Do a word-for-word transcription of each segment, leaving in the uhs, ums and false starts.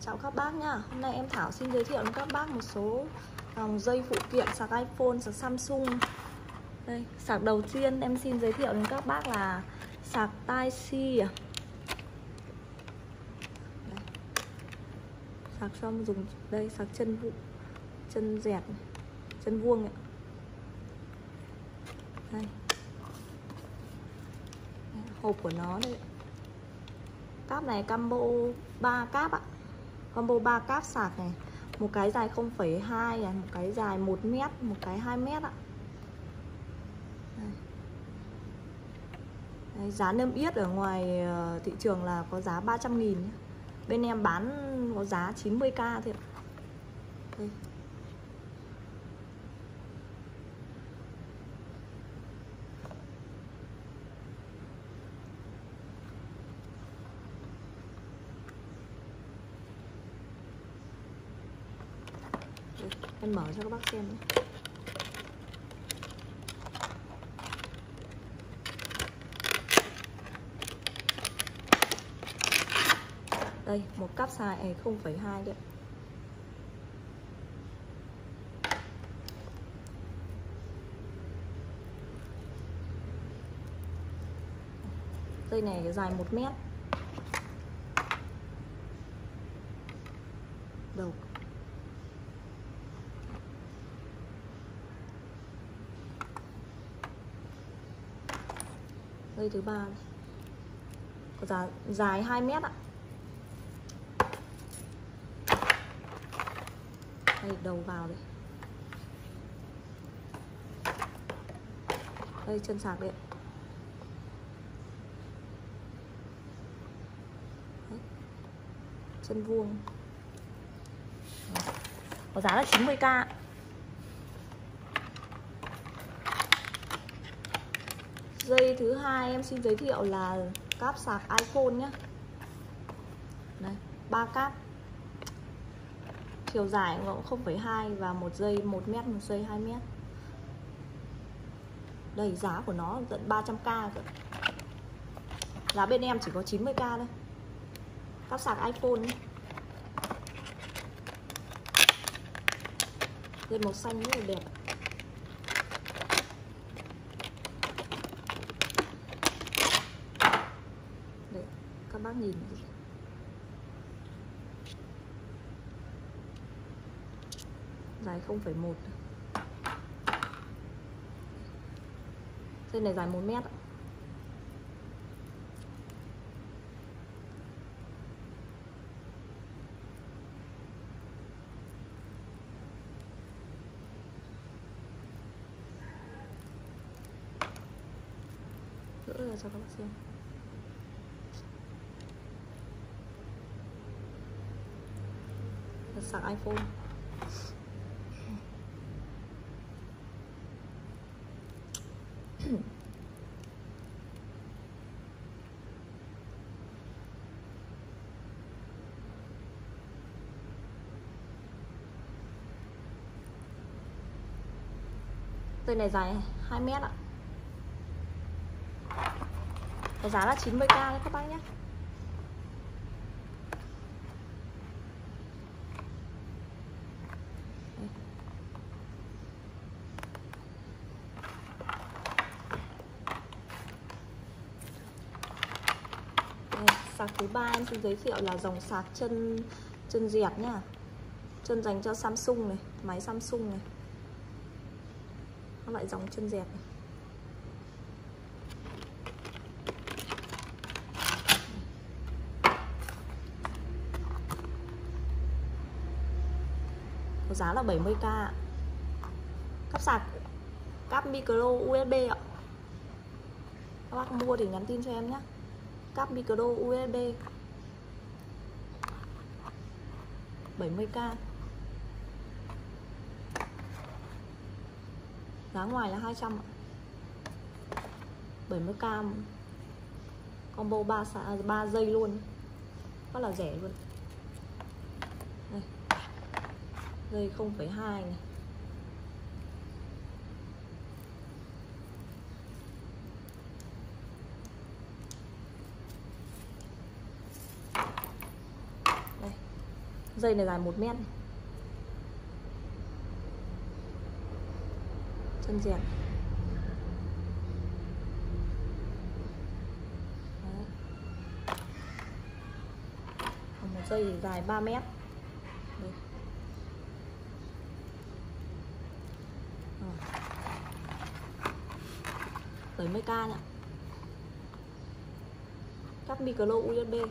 Chào các bác nhá. Hôm nay em Thảo xin giới thiệu đến các bác một số dòng dây phụ kiện sạc iPhone, sạc Samsung. Đây, sạc đầu tiên em xin giới thiệu đến các bác là sạc Type-C à? Đây. Sạc xong dùng đây, sạc chân vụ chân dẹt, chân vuông ạ. Đây. Hộp của nó đây. Cáp này combo ba cáp ạ. Combo ba cáp sạc này, một cái dài không phẩy hai này, một cái dài một mét, một cái hai mét ạ. Đây. Đấy, giá niêm yết ở ngoài thị trường là có giá ba trăm nghìn. Bên em bán có giá chín mươi k thôi ạ. Đây. Em mở cho các bác xem nhé. Đây, một cáp dài không phẩy hai đấy. Dây này dài một mét. Đầu dây thứ ba này. Có giá dài hai mét ạ. Đây, đầu vào đây. Đây, chân sạc đây. Đấy. Chân vuông. Có giá là chín mươi k. Dây thứ hai em xin giới thiệu là cáp sạc iPhone nhé. Đây, ba cáp. Chiều dài cũng không phẩy hai và một dây một mét, một dây hai mét. Đây, giá của nó tận ba trăm k rồi. Giá bên em chỉ có chín mươi k thôi. Cáp sạc iPhone nhé. Dây màu xanh rất là đẹp. Đấy, các bác nhìn đi. Dài không phẩy một. Dây này dài một mét ạ. Gỡ ra cho các bác xem. Sạc iPhone. Dây này dài hai mét ạ. Có giá là chín mươi k đấy các bác nhé. Sạc thứ ba em xin giới thiệu là dòng sạc chân chân dẹt nhá. Chân dành cho Samsung này, máy Samsung này. Các loại dòng chân dẹt này. Có giá là bảy mươi k. Cáp sạc cáp micro u ét bê ạ. Các bác mua thì nhắn tin cho em nhé. Cáp micro u ét bê bảy mươi k. Giá ngoài là hai trăm ạ. bảy mươi k. Combo ba dây luôn. Rất là rẻ luôn. Đây. Dây không phẩy hai này. Dây này dài một mét này. Chân dẹt. Đấy. Còn một dây thì dài ba mét. Đây. bảy mươi k nhá. Cáp micro u ét bê.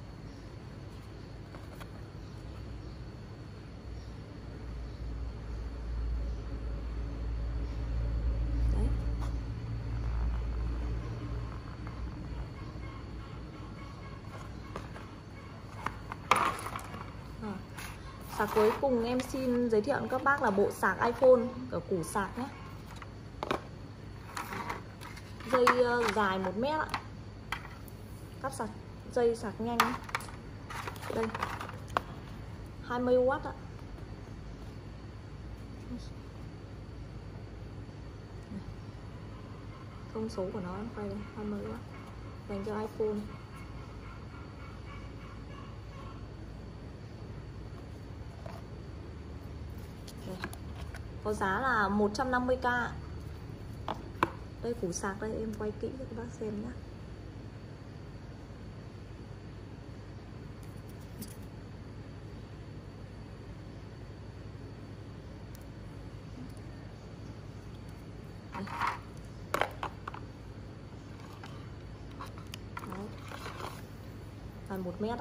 Đấy. À. Sạc cuối cùng em xin giới thiệu với các bác là bộ sạc iPhone, cả củ sạc nhé. Dây uh, dài một mét ạ. Cáp sạc dây sạc nhanh ấy. Đây hai mươi oát ạ. Thông số của nó quay đây, hai mươi oát dành cho iPhone. Đây. Có giá là một trăm năm mươi k. Đây củ sạc đây, em quay kỹ cho các bác xem nhé. Dài một mét ạ.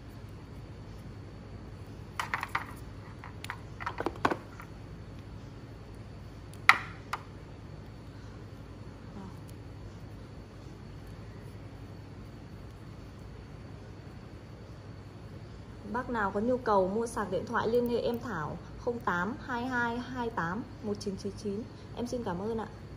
Bác nào có nhu cầu mua sạc điện thoại liên hệ em Thảo không tám hai hai hai tám một chín chín chín. Em xin cảm ơn ạ.